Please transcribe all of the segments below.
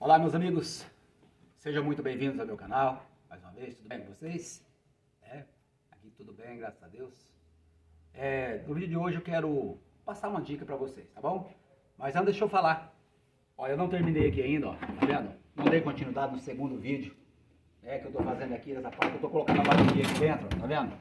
Olá, meus amigos, sejam muito bem-vindos ao meu canal, mais uma vez, tudo bem com vocês? Aqui tudo bem, graças a Deus. No vídeo de hoje eu quero passar uma dica pra vocês, tá bom? Mas antes deixa eu falar, ó, eu não terminei aqui ainda, ó, tá vendo? Não dei continuidade no segundo vídeo, que eu tô fazendo aqui, nessa parte, eu tô colocando a bateria aqui dentro, tá vendo?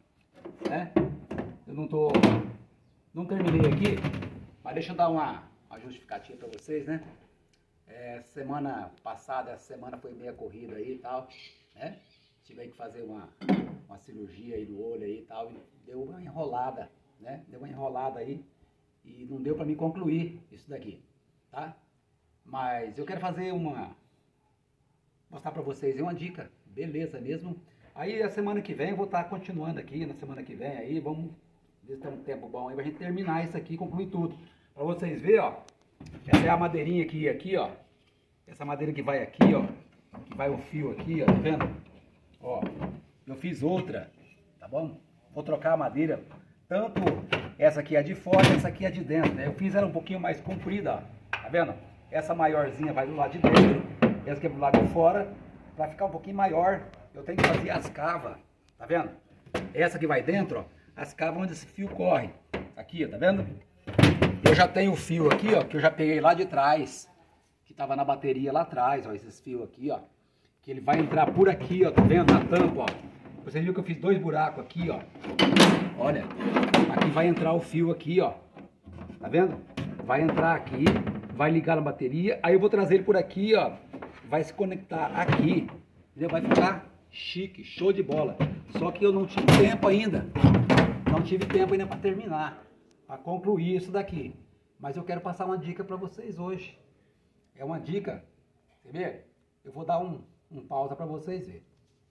Eu não terminei aqui, mas deixa eu dar uma justificativa pra vocês, né? Semana passada, essa semana foi meia corrida aí e tal, né? Tive aí que fazer uma cirurgia aí no olho aí e tal, e deu uma enrolada, né? Deu uma enrolada aí e não deu pra me concluir isso daqui, tá? Mas eu quero fazer mostrar pra vocês uma dica, beleza mesmo? Aí a semana que vem eu vou estar continuando aqui, na semana que vem aí, vamos ver se tem um tempo bom aí pra gente terminar isso aqui e concluir tudo. Pra vocês verem, ó, essa é a madeirinha aqui, ó. Essa madeira que vai aqui, ó. Que vai o fio aqui, ó. Tá vendo? Ó. Eu fiz outra. Tá bom? Vou trocar a madeira. Tanto essa aqui é de fora, essa aqui é de dentro, né? Eu fiz ela um pouquinho mais comprida, ó. Tá vendo? Essa maiorzinha vai do lado de dentro. Essa aqui é do lado de fora. Pra ficar um pouquinho maior, eu tenho que fazer as cavas. Tá vendo? Essa que vai dentro, ó. As cavas onde esse fio corre. Aqui, ó. Tá vendo? Eu já tenho o fio aqui, ó. Que eu já peguei lá de trás. Que tava na bateria lá atrás, ó, esses fios aqui, ó, que ele vai entrar por aqui, ó, tá vendo, na tampa, ó, vocês viram que eu fiz 2 buracos aqui, ó, olha, aqui vai entrar o fio aqui, ó, tá vendo, vai entrar aqui, vai ligar na bateria, aí eu vou trazer ele por aqui, ó, vai se conectar aqui, entendeu? Vai ficar chique, show de bola, só que eu não tive tempo ainda para terminar, para concluir isso daqui, mas eu quero passar uma dica para vocês hoje. É uma dica, você vê? Eu vou dar um pausa para vocês verem.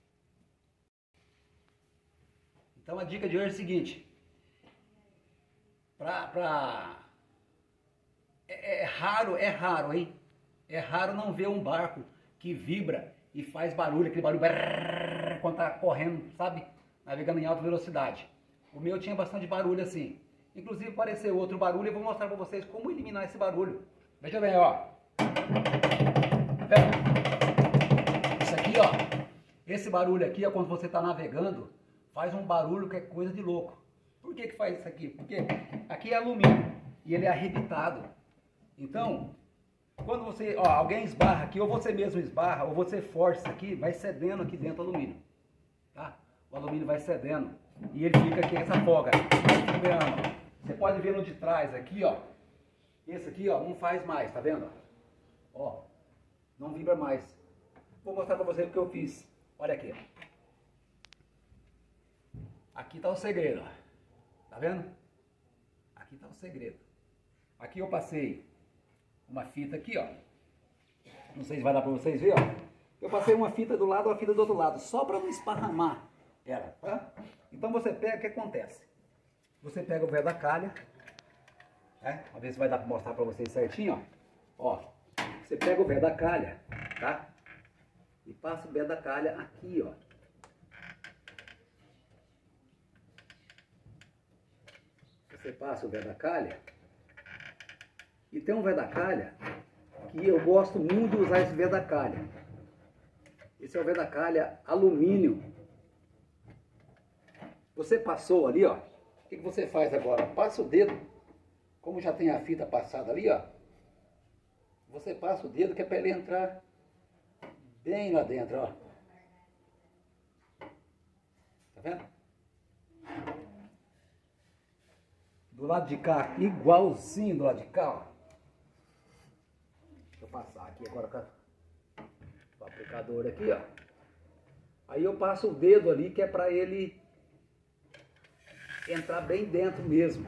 Então a dica de hoje é o seguinte. É raro, hein? É raro não ver um barco que vibra e faz barulho, aquele barulho quando tá correndo, sabe? Navegando em alta velocidade. O meu tinha bastante barulho assim. Inclusive apareceu outro barulho e eu vou mostrar para vocês como eliminar esse barulho. Veja bem, ó. Isso aqui, ó, esse barulho aqui, ó, quando você está navegando, faz um barulho que é coisa de louco. Por que faz isso aqui? Porque aqui é alumínio e ele é arrebitado. Então, quando você, ó, alguém esbarra aqui, ou você mesmo esbarra, ou você força isso aqui, vai cedendo aqui dentro o alumínio, tá? O alumínio vai cedendo e ele fica aqui essa folga. Você pode ver no de trás aqui, ó, esse aqui, ó, não faz mais, tá vendo? Ó, não vibra mais. Vou mostrar pra vocês o que eu fiz. Olha aqui. Aqui tá o segredo, ó. Tá vendo? Aqui tá o segredo. Aqui eu passei uma fita aqui, ó. Não sei se vai dar pra vocês verem, ó. Eu passei uma fita do lado, uma fita do outro lado, só pra não esparramar ela, tá? Então você pega, o que acontece? Você pega o véio da calha, né? Vamos ver se vai dar pra mostrar pra vocês certinho, ó. Ó. Você pega o véio da calha, tá? E passa o véio da calha aqui, ó. Você passa o véio da calha. E tem um véio da calha que eu gosto muito de usar esse véio da calha. Esse é o véio da calha alumínio. Você passou ali, ó. O que você faz agora? Passa o dedo. Como já tem a fita passada ali, ó. Você passa o dedo que é para ele entrar bem lá dentro, ó. Tá vendo? Do lado de cá, igualzinho do lado de cá, ó. Deixa eu passar aqui agora com o aplicador aqui, ó. Aí eu passo o dedo ali que é para ele entrar bem dentro mesmo.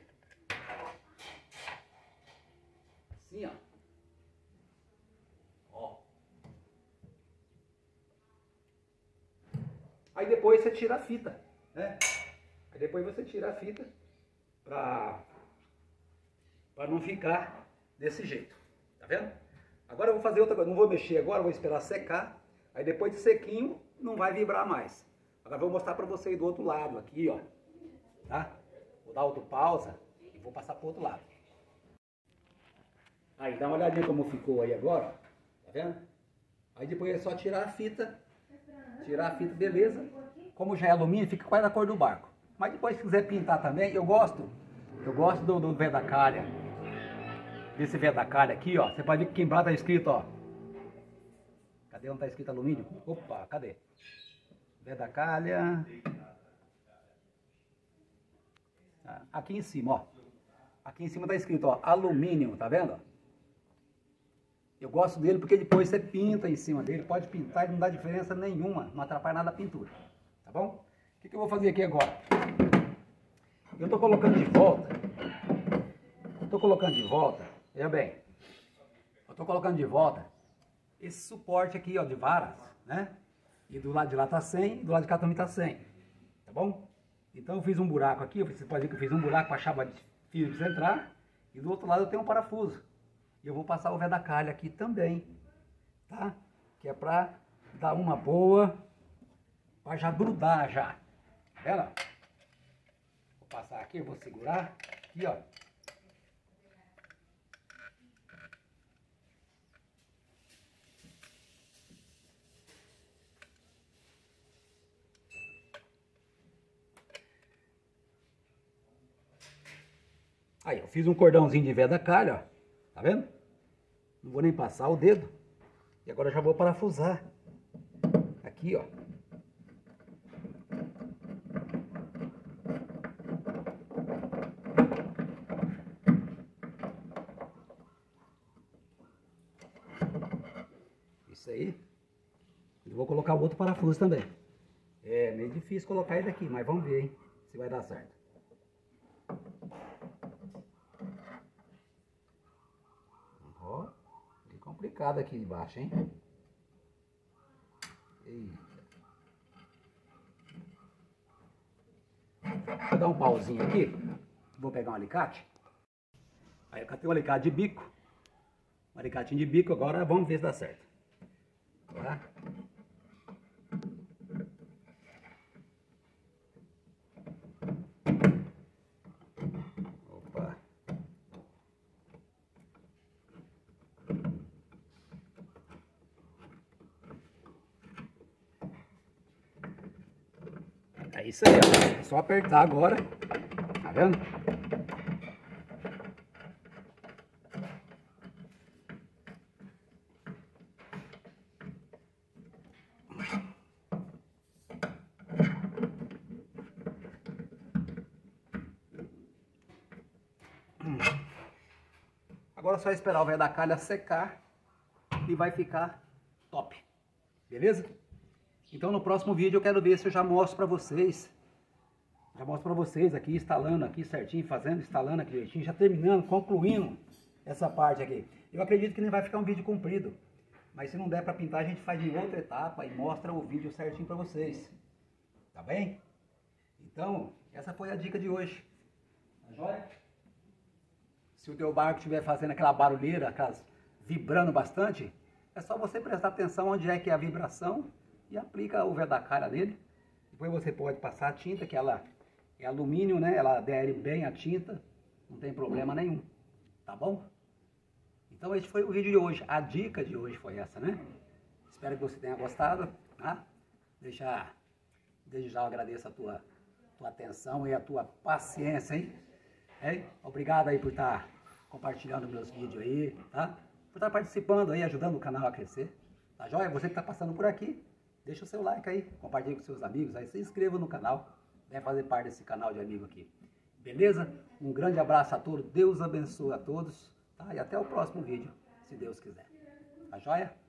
Assim, ó. Aí depois você tira a fita, né? Aí depois você tira a fita pra não ficar desse jeito, tá vendo? Agora eu vou fazer outra coisa, não vou mexer agora, vou esperar secar. Aí depois de sequinho não vai vibrar mais. Agora eu vou mostrar pra vocês do outro lado aqui, ó, tá? Vou dar outro pausa e vou passar pro outro lado. Aí dá uma olhadinha como ficou aí agora, ó. Tá vendo? Aí depois é só tirar a fita, beleza. Como já é alumínio, fica quase a cor do barco. Mas depois se quiser pintar também, eu gosto do Vedacalha. Desse Vedacalha aqui, ó. Você pode ver que aqui embaixo tá escrito, ó. Cadê onde tá escrito alumínio? Opa, cadê? Vedacalha. Aqui em cima, ó. Aqui em cima tá escrito, ó, alumínio, tá vendo? Eu gosto dele porque depois você pinta em cima dele, pode pintar e não dá diferença nenhuma, não atrapalha nada a pintura, tá bom? O que eu vou fazer aqui agora? Eu tô colocando de volta, veja bem, eu tô colocando de volta esse suporte aqui, ó, de varas, né? E do lado de lá tá 100, e do lado de cá também tá 100, tá bom? Então eu fiz um buraco aqui, você pode ver que eu fiz um buraco para a chapa de Phillips entrar, e do outro lado eu tenho um parafuso. E eu vou passar o Vedacalha aqui também, tá? Que é para dar uma boa, para já grudar já. Tá vendo? Vou passar aqui, eu vou segurar aqui, ó. Aí, eu fiz um cordãozinho de Vedacalha, ó. Tá vendo? Não vou nem passar o dedo. E agora eu já vou parafusar. Aqui, ó. Isso aí. E vou colocar o outro parafuso também. É meio difícil colocar ele aqui, mas vamos ver, hein? Se vai dar certo. Complicado aqui embaixo, hein? Eita. Vou dar um pauzinho aqui. Vou pegar um alicate. Aí eu catei um alicate de bico. Um alicatinho de bico. Agora vamos ver se dá certo. Tá? Opa. É isso aí, ó. É só apertar agora. Tá vendo? Agora é só esperar o Vedacalha secar e vai ficar top. Beleza? Então no próximo vídeo eu quero ver se eu já mostro pra vocês. Já mostro pra vocês aqui, instalando aqui certinho, instalando aqui direitinho, já terminando, concluindo essa parte aqui. Eu acredito que nem vai ficar um vídeo comprido. Mas se não der pra pintar, a gente faz em outra etapa e mostra o vídeo certinho pra vocês. Tá bem? Então, essa foi a dica de hoje. Tá joia? Se o teu barco estiver fazendo aquela barulheira, vibrando bastante, é só você prestar atenção onde é que é a vibração e aplica o Vedacalha nele. Depois você pode passar a tinta, que ela é alumínio, né? Ela adere bem a tinta, não tem problema nenhum. Tá bom? Então esse foi o vídeo de hoje. A dica de hoje foi essa, né? Espero que você tenha gostado, tá? Desde já eu agradeço a tua atenção e a tua paciência, hein? Obrigado aí por estar compartilhando meus vídeos aí, tá? Por estar participando aí, ajudando o canal a crescer. Tá joia? Você que está passando por aqui, deixa o seu like aí, compartilhe com seus amigos, aí se inscreva no canal, venha fazer parte desse canal de amigo aqui. Beleza? Um grande abraço a todos, Deus abençoe a todos, tá? E até o próximo vídeo, se Deus quiser. Tá joia?